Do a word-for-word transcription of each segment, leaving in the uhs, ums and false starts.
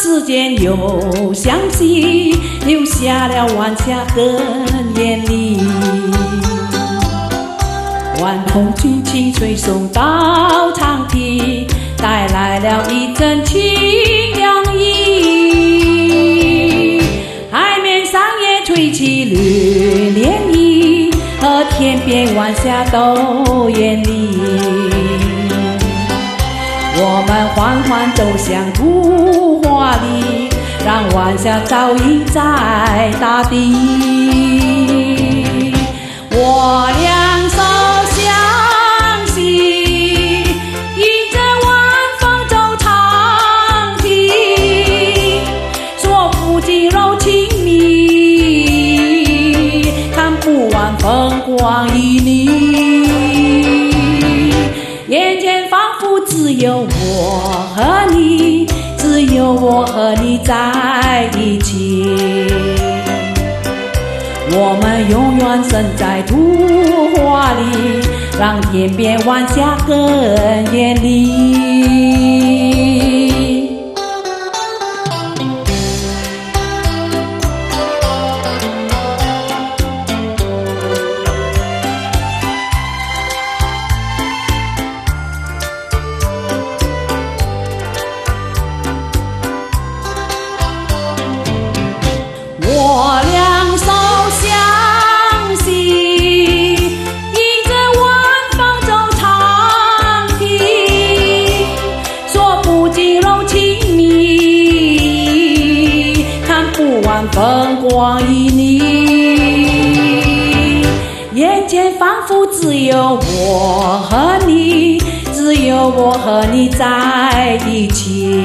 时间又相惜，留下了晚霞更艳丽。晚风轻轻吹送到长堤，带来了一阵清凉意。海面上也吹起绿涟漪，和天边晚霞都艳丽。我们缓缓走向图画里，让晚霞照映在大地。我两手相携，迎着晚风走长堤，说不尽柔情蜜，看不完风光旖旎。眼前仿佛只有我和你，只有我和你在一起。我们永远身在图画里，让天边晚霞更艳丽。我两手相携，迎着晚风走长堤，说不尽柔情蜜，看不完风光旖旎。眼前仿佛只有我和你，只有我和你在一起。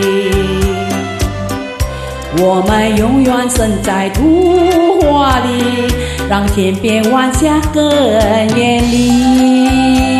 我们永远身在图画里，让天边晚霞更艳丽。